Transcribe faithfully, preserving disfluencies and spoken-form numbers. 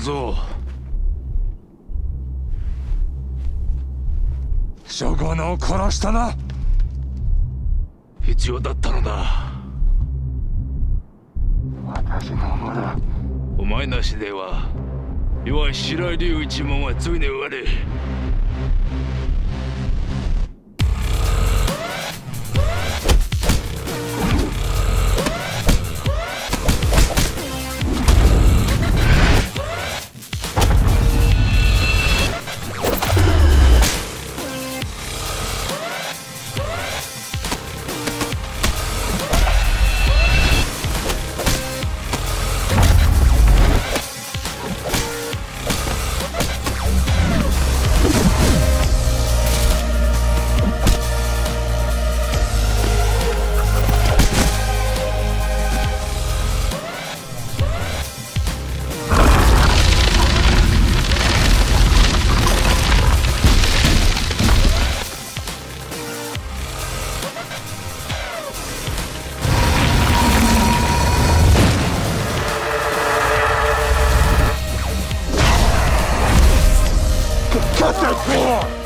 蔵。 諸五のを殺したな。 必要だったのだ。 私のもの。 お前なしでは弱い白井竜一門はついに終わり。 Cut that door!